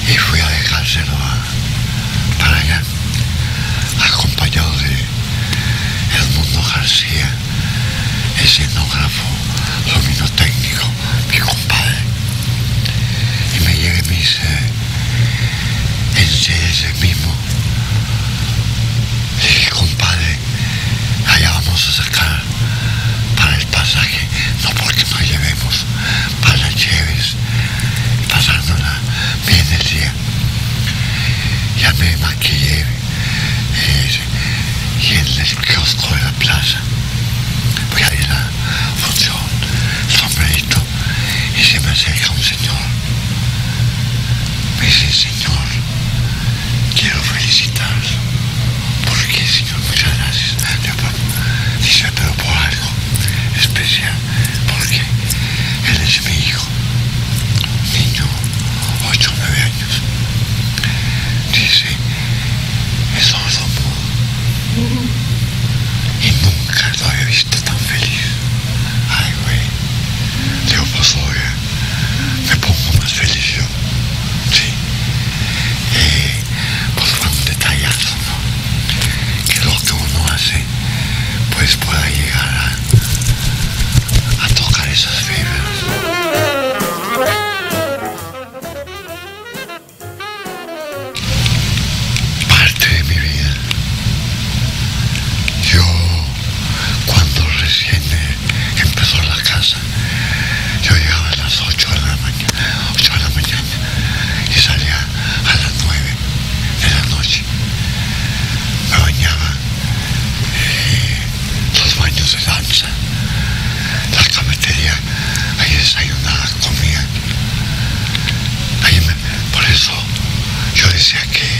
y fui a dejárselo para allá, acompañado de Edmundo García, escenógrafo, luminotécnico, mi compadre. Y me llega y me dice, ese mismo. Le dije, compadre, allá vamos a sacar para el pasaje, no porque nos llevemos, para las cheves, pasándola bien el día. Ya me maquillé y en el kiosco de la plaza, voy a ir a la función, sombrerito, y se me acerca un señor. Me dice, señor, quiero felicitarlo. ¿Por qué, señor? Muchas gracias. Dice, pero por algo especial, porque él es mi hijo, niño, 8 o 9 años. Dice, es sordo mudo. Y nunca lo había visto tan feliz. Ay, güey. Digo, pues oye, me pongo más feliz yo. Sí. Pues fue un detallazo, ¿no? Que lo que uno hace, pues pueda llegar a tocar esas fibras. Parte de mi vida. Yo, cuando recién empezó la casa, yo llegaba a las 8 de la mañana y salía a las 9 de la noche. Me bañaba, los baños de danza, la cafetería, ahí desayunaba, comía. Por eso yo decía que